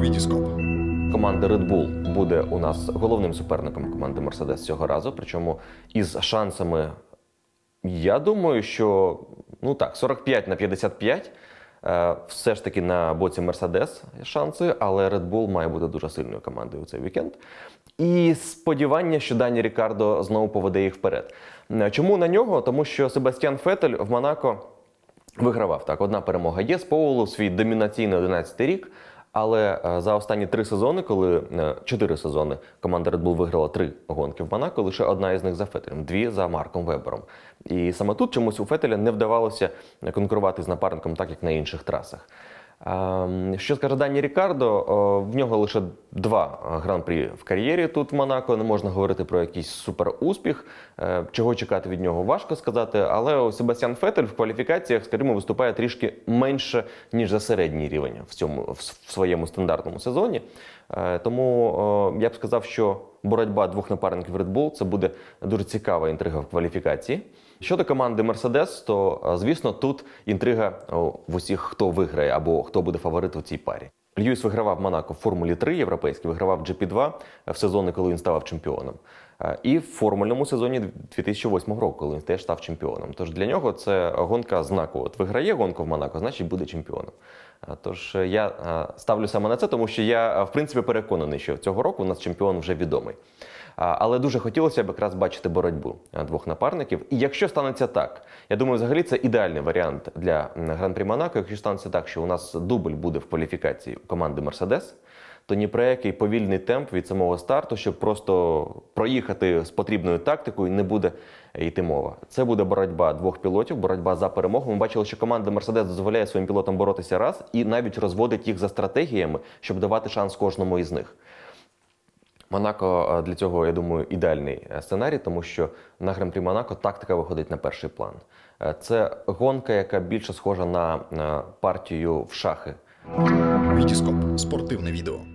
Вітіскоп. Команда Red Bull буде у нас головним суперником команди Mercedes цього разу. Причому із шансами, я думаю, що 45/55 все ж таки на боці Mercedes шанси, але Red Bull має бути дуже сильною командою у цей вікенд. І сподівання, що Дані Рікардо знову поведе їх вперед. Чому на нього? Тому що Себастьян Феттель в Монако вигравав. Так, одна перемога є з Поулу в свій домінаційний 11-й рік. Але за останні 4 сезони команда Red Bull виграла 3 гонки в Монако, лише одна із них за Феттелем, 2 за Марком Вебером. І саме тут чомусь у Феттеля не вдавалося конкурувати з напарником так, як на інших трасах. Що скаже Дані Рікардо, в нього лише 2 гран-прі в кар'єрі тут в Монако, не можна говорити про якийсь суперуспіх, чого чекати від нього важко сказати, але Себастьян Феттель в кваліфікаціях, скажімо, виступає трішки менше, ніж за середній рівень в своєму стандартному сезоні. Тому я б сказав, що боротьба 2 напарників Red Bull – це буде дуже цікава інтрига в кваліфікації. Щодо команди Mercedes, то, звісно, тут інтрига в усіх, хто виграє або хто буде фаворит у цій парі. Льюіс вигравав Монако в Формулі 3 європейській, вигравав GP2 в сезони, коли він ставав чемпіоном. І в формульному сезоні 2008 року, коли він теж став чемпіоном. Тож для нього це гонка знаку. От виграє гонку в Монако, значить буде чемпіоном. Тож я ставлю саме на це, тому що я, в принципі, переконаний, що цього року у нас чемпіон вже відомий. Але дуже хотілося б якраз бачити боротьбу 2 напарників. І якщо станеться так, я думаю, взагалі це ідеальний варіант для Гран-прі Монако, якщо станеться так, що у нас дубль буде в кваліфікації у команди Mercedes, то ні про який повільний темп від самого старту, щоб просто проїхати з потрібною тактикою, не буде йти мова. Це буде боротьба 2 пілотів, боротьба за перемогу. Ми бачили, що команда Mercedes дозволяє своїм пілотам боротися раз і навіть розводить їх за стратегіями, щоб давати шанс кожному із них. Монако для цього, я думаю, ідеальний сценарій, тому що на Гран-прі Монако тактика виходить на перший план. Це гонка, яка більше схожа на партію в шахи. Вітіскоп. Спортивне відео.